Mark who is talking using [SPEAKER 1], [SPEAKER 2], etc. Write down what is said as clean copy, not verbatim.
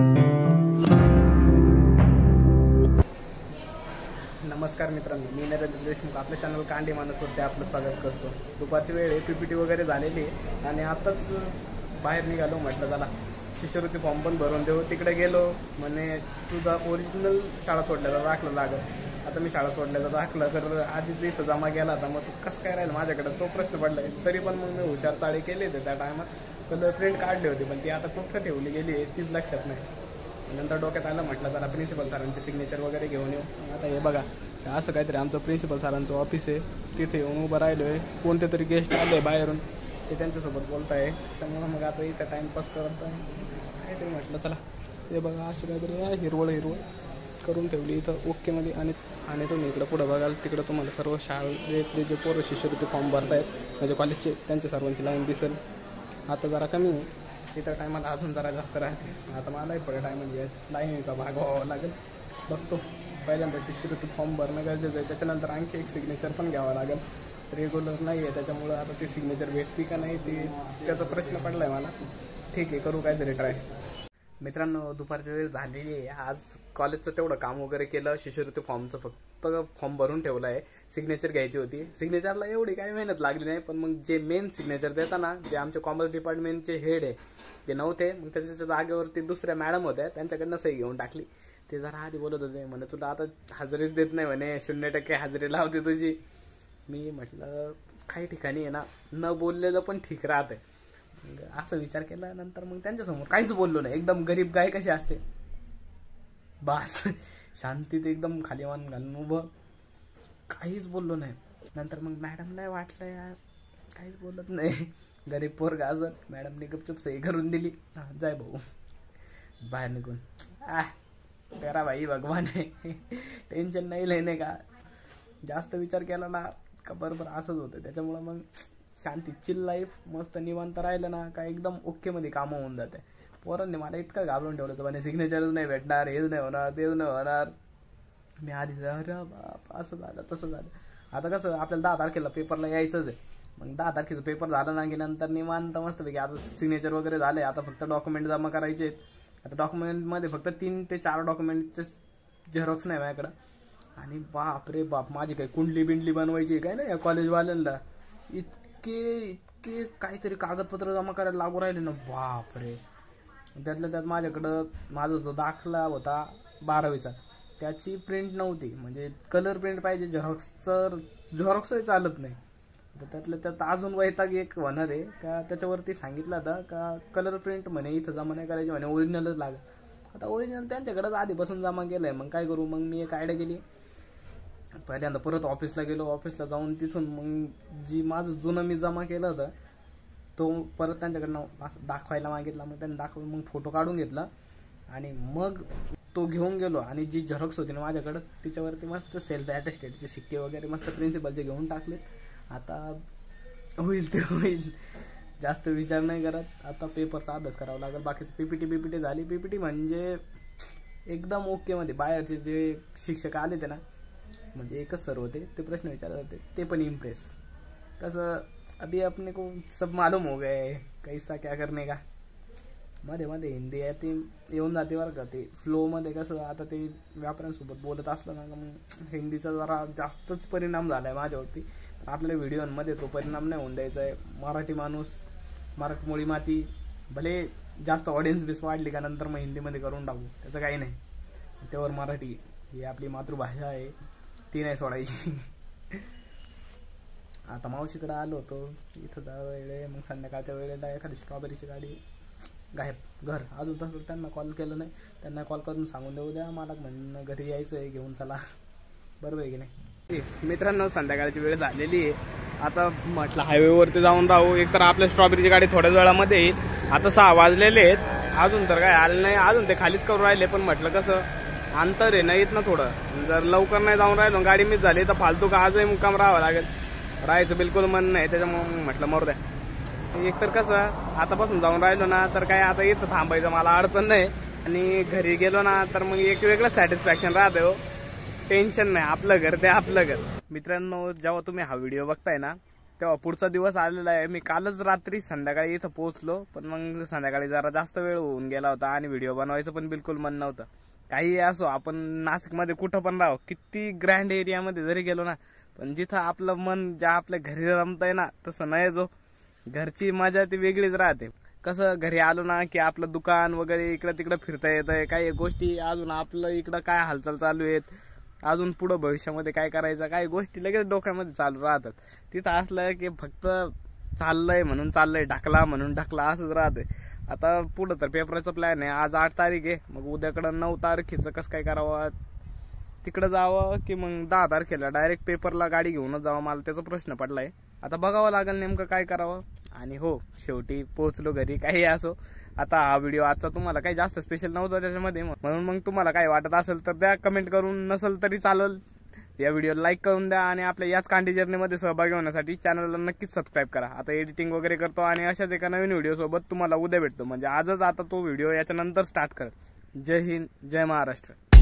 [SPEAKER 1] नमस्कार मित्रांनो, मी नरेंद्र देशमुख आपल्या चॅनल कांडी माणूसवरती आपलं स्वागत करतो। दुपारची वेळ आहे, पीपीटी वगैरे झालेली आहे आणि आताच बाहेर निघालो। म्हटलं चला शिष्यवृत्ती फॉर्म पण भरून देऊ। तिकडे गेलो, म्हणे तुझा ओरिजिनल शाळा सोडल्याचा दाखला लागत। आता मी शाळा सोडल्याचा दाखला तर आधीच इथं जमा केला होता, मग कसं काय राहील माझ्याकडे तो प्रश्न पडलाय। तरी पण मग मी हुशार चाळे केले होते त्या टायमात, कलर प्रिंट काढले होते, पण ती आता कुठं ठेवली गेली आहे तीच लक्षात नाही। नंतर डोक्यात आलं, म्हटलं जरा प्रिन्सिपल सरांचे सिग्नेचर वगैरे घेऊन येऊ। आता हे बघा असं काहीतरी आमचं प्रिन्सिपल सरांचं ऑफिस आहे, तिथे येऊन उभं राहिलो आहे। कोणते तरी गेस्ट आले बाहेरून, ते त्यांच्यासोबत बोलत आहे, त्यामुळं मग आता इथं टाईमपास करत आहे काहीतरी। म्हटलं चला हे बघा असं काहीतरी आहे, हिरवळ करून ठेवली इथं ओकेमध्ये। आणि तुम्ही इकडं पुढं बघाल, तिकडं तुम्हाला सर्व शाळेतले जे पोरं शिष्यवृत्ती फॉर्म भरतायत म्हणजे कॉलेजचे, त्यांच्या सर्वांची लाईन दिसेल। आता जरा कमी इतर टायमाला अजून जरा जास्त राहते। आता मलाही थोड्या टायमात लाईनीचा भाग व्हावा लागेल, बघतो। पहिल्यांदा शिष्यवृत्ती फॉर्म भरणं गरजेचं आहे, त्याच्यानंतर आणखी एक सिग्नेचर पण घ्यावं लागेल। रेग्युलर नाही आहे त्याच्यामुळं आता ती सिग्नेचर भेटते का नाही त्याचा प्रश्न पडला आहे मला। ठीक आहे, करू काहीतरी ट्राय। मित्रांनो, दुपारची वेळ झालेली आहे। आज कॉलेजचं तेवढं काम वगैरे केलं, शिष्यवृत्ती फॉर्मचं फक्त फॉर्म भरून ठेवला आहे। सिग्नेचर घ्यायची होती, सिग्नेचरला एवढी काही मेहनत लागली नाही, पण मग जे मेन सिग्नेचर देताना जे आमचे कॉमर्स डिपार्टमेंटचे हेड आहे ते नव्हते, मग त्याच्या जागेवरती दुसऱ्या मॅडम होत्या, त्यांच्याकडनं सही घेऊन टाकली। ते जरा आधी बोलत होते, म्हणे तुला आता हजेरीच देत नाही, म्हणे 0% हजेरी लावते तुझी। मी म्हटलं काही ठिकाणी आहे ना न बोललेलं पण ठीक राहतंय, असं विचार केला। नंतर मग त्यांच्यासमोर काहीच बोललो नाही, एकदम गरीब गाय कशी असते बास शांतीत एकदम खाली मान घालून उभं, काहीच बोललो नाही। नंतर मग मॅडमला वाटलं यार काहीच बोलत नाही, गरीब पोरगा असत। मॅडमने गपचूप सही करून दिली, जाय भाऊ बाहेर निघून। तेरा भाई भगवान है, टेन्शन नाही लेने का। जास्त विचार केला ना का बरोबर असंच होतं। त्याच्यामुळं मग शांती चिल लाईफ, मस्त निवांत राहिलं ना का एकदम ओके मध्ये कामं होऊन जाते। पोरांनी मला इतकं घाबरून ठेवलं होतं, म्हणे सिग्नेचरच नाही भेटणार, हेच नाही होणार, तेच नाही होणार। मी आधीच अरे बाप असं झालं तसं झालं। आता कसं आपल्याला 10 तारखेला पेपरला यायचंच आहे, मग 10 तारखेचं पेपर झालं ना की नंतर निवांत मस्तपैकी आता सिग्नेचर वगैरे झाले, आता फक्त डॉक्युमेंट जमा करायचे आहेत। आता डॉक्युमेंटमध्ये फक्त 3 ते 4 डॉक्युमेंटचे झेरॉक्स नाही माझ्याकडं। आणि बाप रे बाप, माझी काही कुंडली बिंडली बनवायची काय ना या कॉलेजवाल्यांना, इतके काहीतरी कागदपत्र जमा करायला लागू राहिले ना, बाप रे। त्यातल्या त्यात माझ्याकडं माझा जो दाखला होता 12वीचा त्याची प्रिंट नव्हती, म्हणजे कलर प्रिंट पाहिजे, झेरॉक्सही चालत नाही। तर त्यातल्या त्यात अजून वैताग एक होणार आहे का, त्याच्यावरती सांगितलं होतं का कलर प्रिंट म्हणे इथं जमा नाही करायची, म्हणे ओरिजिनलच लागेल। आता ओरिजिनल त्यांच्याकडेच आधीपासून जमा केलंय, मग काय करू। मग मी एक आयडिया केली, पहिल्यांदा परत ऑफिसला गेलो। ऑफिसला जाऊन तिथून मग जी माझं जुनं मी जमा केलं होतं तो परत त्यांच्याकडनं असं दाखवायला मागितला। मग त्यांनी दाखवून मग फोटो काढून घेतला आणि मग तो घेऊन गेलो। आणि जी झेरॉक्स होती ना माझ्याकडं तिच्यावरती मस्त सेल्फ अटेस्टेडचे सिक्के वगैरे मस्त प्रिन्सिपलचे घेऊन टाकले। आता होईल ते होईल, जास्त विचार नाही करत। आता पेपरचा अभ्यास करावा लागेल। बाकीचं पीपीटी झाली। पीपीटी म्हणजे एकदम ओके मध्ये, बाहेरचे जे शिक्षक आले ते ना, म्हणजे एकच सर होते, ते प्रश्न विचारत होते, ते पण इम्प्रेस। कसं अभी अपने को सब मालूम हो गए कैसा क्या करने का। मध्ये मध्ये हिंदी आहे ती येऊन जाते बरं का, ते फ्लो मध्ये। कसं आता ते व्यापाऱ्यांसोबत बोलत असलं ना मग हिंदीचा जरा जास्तच परिणाम झालाय माझ्यावरती। आपल्या व्हिडिओमध्ये तो परिणाम नाही होऊन द्यायचा आहे। मराठी माणूस, मराठमोळी माती, भले जास्त ऑडियन्स बेस वाढली का नंतर मग हिंदीमध्ये करून टाकू, त्याचं काही नाही। त्यावर मराठी ही आपली मातृभाषा आहे, ती नाही सोडायची। आता मावशीकडे आलो होतो, इथं जरा वेळ आहे, मग संध्याकाळच्या वेळेला एखादी स्ट्रॉबेरीची गाडी गायब घर। अजून तसं त्यांना कॉल केलं नाही, त्यांना कॉल करून सांगून देऊ द्या मला म्हणणं घरी यायचं आहे, घेऊन चला, बरोबर आहे की नाही। मित्रांनो, संध्याकाळची वेळ झालेली आहे, आता म्हटलं हायवेवरती जाऊन राहू। एकतर आपल्या स्ट्रॉबेरीची गाडी थोड्याच वेळामध्ये येईल। आता 6 वाजलेले आहेत, अजून तर काय आलं नाही, अजून ते खालीच करून राहिले। पण म्हटलं कसं अंतर आहे ना इथनं थोडं, जर लवकर नाही जाऊन राहिलो गाडी मिस झाली तर फालतू का आजही मुक्काम राहावं लागेल। राहायचं बिलकुल मन नाही, त्याच्यामुळे म्हटलं मरू द्या। एकतर कसं आतापासून जाऊन राहिलो ना तर काय आता इथं थांबायचं मला अडचण नाही, आणि घरी गेलो ना तर मग एक वेगळं सॅटिस्फॅक्शन राहते हो, टेन्शन नाही, आपलं घर ते आपलं घर। मित्रांनो, जेव्हा तुम्ही हा व्हिडिओ बघताय ना तेव्हा पुढचा दिवस आलेला आहे. मी कालच रात्री संध्याकाळी इथं पोहोचलो, पण मग संध्याकाळी जरा जास्त वेळ होऊन गेला होता आणि व्हिडिओ बनवायचं पण बिलकुल मन नव्हतं. काही असो, आपण नाशिकमध्ये कुठं पण राहू, किती ग्रँड एरियामध्ये जरी गेलो ना, पण जिथं आपलं मन ज्या आपल्या घरी रमतंय ना, तसं नाही. जो घरची मजा ती वेगळीच राहते. कसं घरी आलो ना की आपलं दुकान वगैरे इकडं तिकडं फिरता येतंय, काही गोष्टी अजून आपलं इकडं काय हालचाल चालू आहेत, अजून पुढं भविष्यामध्ये काय करायचं, काही गोष्टी लगेच डोक्यामध्ये चालू राहतात. तिथं असलं की फक्त चाललंय म्हणून चाललंय, ढकला म्हणून ढकला, असंच राहतंय. आता पुढं तर पेपरचा प्लॅन आहे. आज 8 तारीख आहे, मग उद्याकडं 9 तारखेचं कसं काय करावं, तिकडं जावं की मग 10 तारखेला डायरेक्ट पेपरला गाडी घेऊनच जावं, मला त्याचा प्रश्न पडलाय. आता बघावं लागेल नेमकं काय करावं. आणि हो, शेवटी पोहोचलो घरी. काही असो, आता हा व्हिडिओ आजचा तुम्हाला काही जास्त स्पेशल नव्हता त्याच्यामध्ये, म्हणून मग तुम्हाला काय वाटत असेल तर द्या कमेंट करून, नसेल तरी चालेल. या व्हिडिओला लाईक करून द्या आणि आपल्या याच कांडी जर्नीमध्ये सहभागी होण्यासाठी चॅनलला नक्कीच सबस्क्राईब करा. आता एडिटिंग वगैरे करतो आणि अशाच एका नवीन व्हिडिओ सोबत तुम्हाला उद्या भेटतो, म्हणजे आजच आता तो व्हिडिओ याच्यानंतर स्टार्ट करेल. जय हिंद, जय महाराष्ट्र.